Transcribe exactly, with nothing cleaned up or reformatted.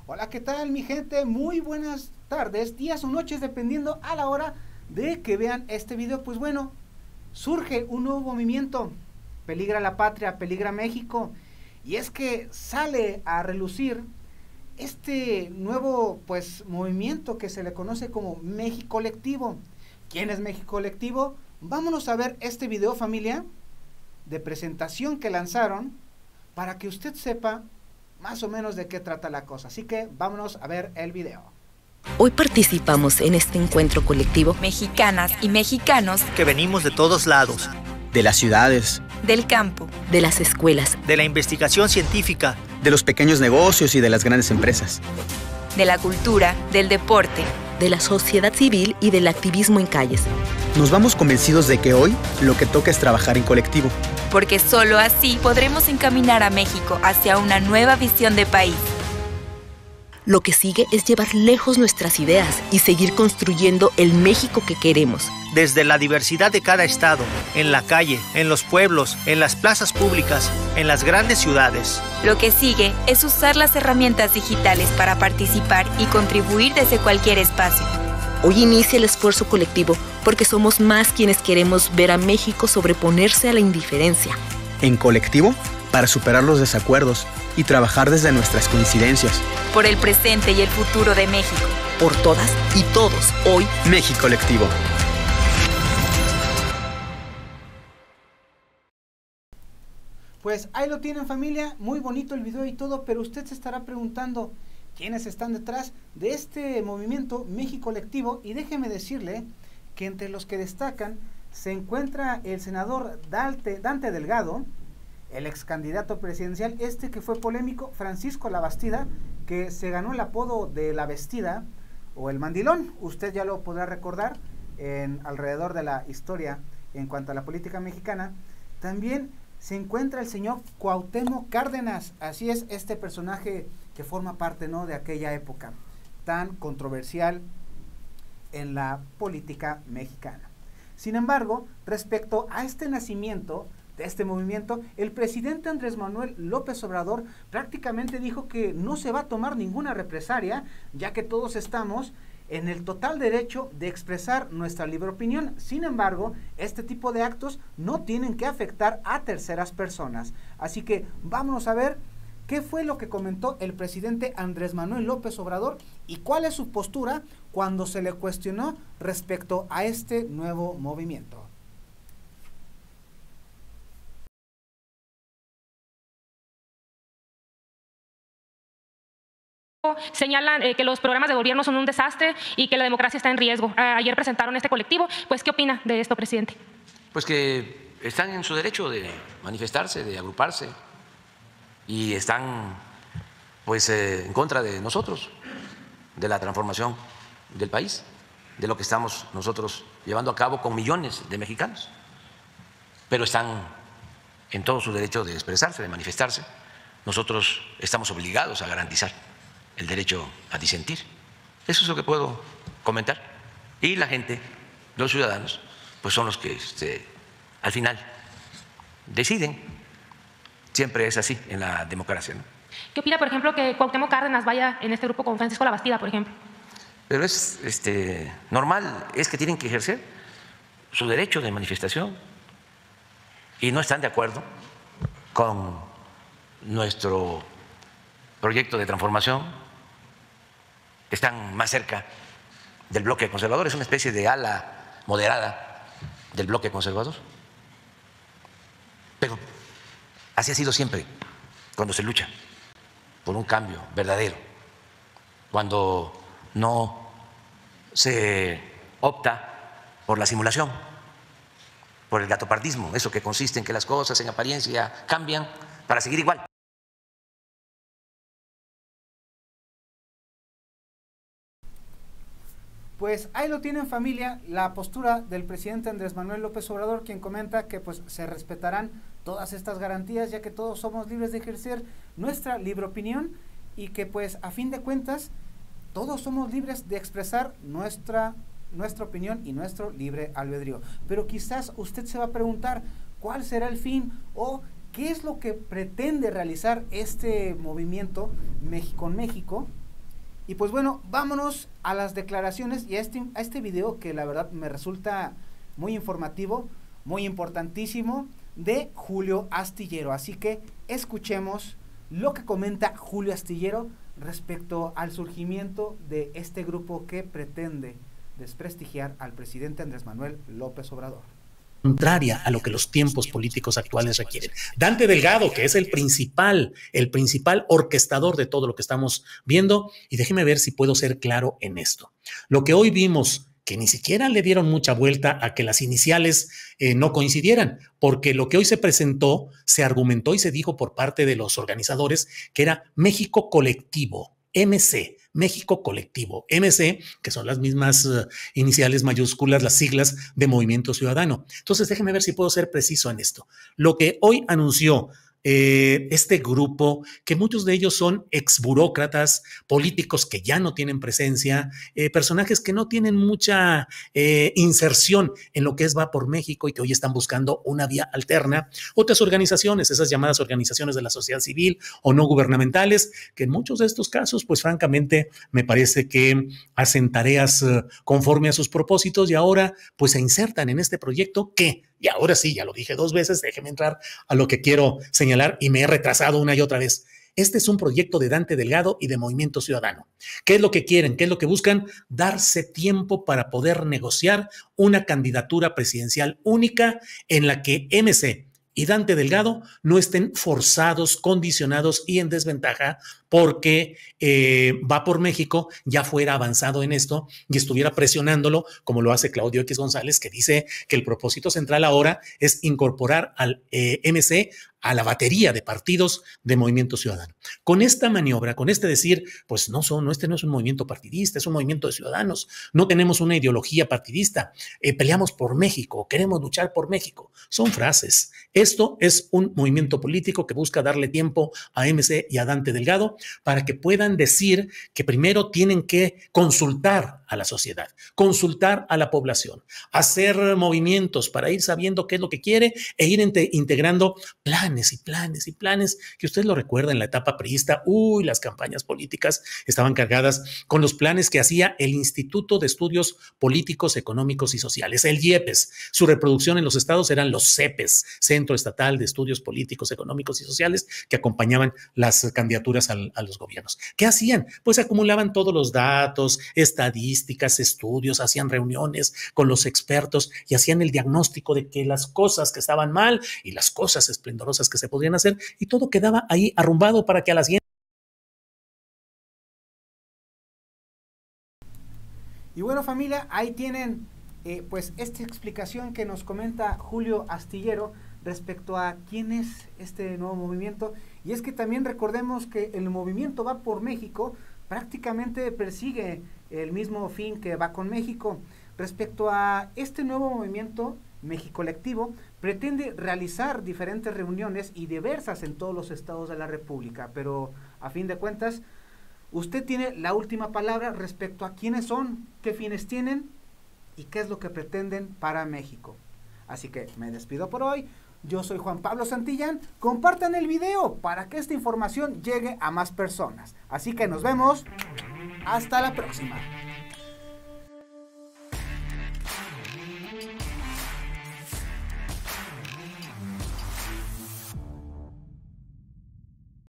Hola, ¿qué tal mi gente? Muy buenas tardes, días o noches, dependiendo a la hora de que vean este video. Pues bueno, surge un nuevo movimiento, peligra la patria, peligra México, y es que sale a relucir este nuevo pues movimiento que se le conoce como México Colectivo. ¿Quién es México Colectivo? Vámonos a ver este video, familia, de presentación que lanzaron para que usted sepa más o menos de qué trata la cosa. Así que vámonos a ver el video. Hoy participamos en este encuentro colectivo. Mexicanas y mexicanos que venimos de todos lados. De las ciudades. Del campo. De las escuelas. De la investigación científica. De los pequeños negocios y de las grandes empresas. De la cultura, del deporte. De la sociedad civil y del activismo en calles. Nos vamos convencidos de que hoy lo que toca es trabajar en colectivo. Porque solo así podremos encaminar a México hacia una nueva visión de país. Lo que sigue es llevar lejos nuestras ideas y seguir construyendo el México que queremos. Desde la diversidad de cada estado, en la calle, en los pueblos, en las plazas públicas, en las grandes ciudades. Lo que sigue es usar las herramientas digitales para participar y contribuir desde cualquier espacio. Hoy inicia el esfuerzo colectivo porque somos más quienes queremos ver a México sobreponerse a la indiferencia. En colectivo, para superar los desacuerdos y trabajar desde nuestras coincidencias. Por el presente y el futuro de México. Por todas y todos, hoy, México Colectivo. Pues ahí lo tienen, familia, muy bonito el video y todo, pero usted se estará preguntando quiénes están detrás de este movimiento México Colectivo, y déjeme decirle que entre los que destacan se encuentra el senador Dante, Dante Delgado, el ex candidato presidencial, este que fue polémico, Francisco Labastida, que se ganó el apodo de La Vestida o el Mandilón. Usted ya lo podrá recordar en alrededor de la historia en cuanto a la política mexicana. También se encuentra el señor Cuauhtémoc Cárdenas, así es, este personaje que forma parte, ¿no?, de aquella época tan controversial en la política mexicana. Sin embargo, respecto a este nacimiento de este movimiento, el presidente Andrés Manuel López Obrador prácticamente dijo que no se va a tomar ninguna represalia, ya que todos estamos en el total derecho de expresar nuestra libre opinión. Sin embargo, este tipo de actos no tienen que afectar a terceras personas. Así que vámonos a ver qué fue lo que comentó el presidente Andrés Manuel López Obrador y cuál es su postura cuando se le cuestionó respecto a este nuevo movimiento. Señalan eh, que los programas de gobierno son un desastre y que la democracia está en riesgo. Ayer presentaron este colectivo. Pues, ¿qué opina de esto, presidente? Pues que están en su derecho de manifestarse, de agruparse, y están pues eh, en contra de nosotros, de la transformación del país, de lo que estamos nosotros llevando a cabo con millones de mexicanos. Pero están en todo su derecho de expresarse, de manifestarse. Nosotros estamos obligados a garantizar el derecho a disentir. Eso es lo que puedo comentar. Y la gente, los ciudadanos, pues son los que este, al final deciden. Siempre es así en la democracia, ¿no? ¿Qué opina, por ejemplo, que Cuauhtémoc Cárdenas vaya en este grupo con Francisco Labastida, por ejemplo? Pero es este, normal, es que tienen que ejercer su derecho de manifestación y no están de acuerdo con nuestro proyecto de transformación. Están más cerca del bloque conservador, es una especie de ala moderada del bloque conservador. Pero así ha sido siempre cuando se lucha por un cambio verdadero, cuando no se opta por la simulación, por el gatopardismo, eso que consiste en que las cosas en apariencia cambian para seguir igual. Pues ahí lo tienen, familia, la postura del presidente Andrés Manuel López Obrador, quien comenta que pues se respetarán todas estas garantías, ya que todos somos libres de ejercer nuestra libre opinión y que pues a fin de cuentas todos somos libres de expresar nuestra, nuestra opinión y nuestro libre albedrío. Pero quizás usted se va a preguntar cuál será el fin o qué es lo que pretende realizar este movimiento México con México, Y pues bueno, vámonos a las declaraciones y a este, a este video que la verdad me resulta muy informativo, muy importantísimo, de Julio Astillero. Así que escuchemos lo que comenta Julio Astillero respecto al surgimiento de este grupo que pretende desprestigiar al presidente Andrés Manuel López Obrador. Contraria a lo que los tiempos políticos actuales requieren. Dante Delgado, que es el principal, el principal orquestador de todo lo que estamos viendo, y déjeme ver si puedo ser claro en esto. Lo que hoy vimos, que ni siquiera le dieron mucha vuelta a que las iniciales eh, no coincidieran, porque lo que hoy se presentó, se argumentó y se dijo por parte de los organizadores que era México Colectivo, M C, México Colectivo, M C, que son las mismas uh, iniciales mayúsculas, las siglas de Movimiento Ciudadano. Entonces, déjeme ver si puedo ser preciso en esto. Lo que hoy anunció Eh, este grupo, que muchos de ellos son exburócratas, políticos que ya no tienen presencia, eh, personajes que no tienen mucha eh, inserción en lo que es Va por México y que hoy están buscando una vía alterna. Otras organizaciones, esas llamadas organizaciones de la sociedad civil o no gubernamentales, que en muchos de estos casos, pues francamente, me parece que hacen tareas uh, conforme a sus propósitos y ahora pues se insertan en este proyecto que, y ahora sí, ya lo dije dos veces, déjeme entrar a lo que quiero señalar y me he retrasado una y otra vez. Este es un proyecto de Dante Delgado y de Movimiento Ciudadano. ¿Qué es lo que quieren? ¿Qué es lo que buscan? Darse tiempo para poder negociar una candidatura presidencial única en la que M C y Dante Delgado no estén forzados, condicionados y en desventaja porque eh, Va por México ya fuera avanzado en esto y estuviera presionándolo como lo hace Claudio X González, que dice que el propósito central ahora es incorporar al eh, M C a la batería de partidos de Movimiento Ciudadano. Con esta maniobra, con este decir, pues no, son, no este no es un movimiento partidista, es un movimiento de ciudadanos, no tenemos una ideología partidista, eh, peleamos por México, queremos luchar por México, son frases. Esto es un movimiento político que busca darle tiempo a M C y a Dante Delgado para que puedan decir que primero tienen que consultar a la sociedad, consultar a la población, hacer movimientos para ir sabiendo qué es lo que quiere e ir integrando planes y planes y planes, que usted lo recuerda en la etapa priista, uy, las campañas políticas estaban cargadas con los planes que hacía el Instituto de Estudios Políticos, Económicos y Sociales, el IEPES. Su reproducción en los estados eran los CEPES, Centro Estatal de Estudios Políticos, Económicos y Sociales, que acompañaban las candidaturas al, a los gobiernos. ¿Qué hacían? Pues acumulaban todos los datos, estadísticas, estudios, hacían reuniones con los expertos y hacían el diagnóstico de que las cosas que estaban mal y las cosas esplendorosas que se podrían hacer, y todo quedaba ahí arrumbado para que a la siguiente. Y bueno, familia, ahí tienen eh, pues esta explicación que nos comenta Julio Astillero respecto a quién es este nuevo movimiento. Y es que también recordemos que el movimiento Va por México prácticamente persigue el mismo fin que Va con México. Respecto a este nuevo movimiento, México Colectivo pretende realizar diferentes reuniones y diversas en todos los estados de la República, pero a fin de cuentas, usted tiene la última palabra respecto a quiénes son, qué fines tienen y qué es lo que pretenden para México. Así que me despido por hoy. Yo soy Juan Pablo Santillán. Compartan el video para que esta información llegue a más personas. Así que nos vemos. Hasta la próxima.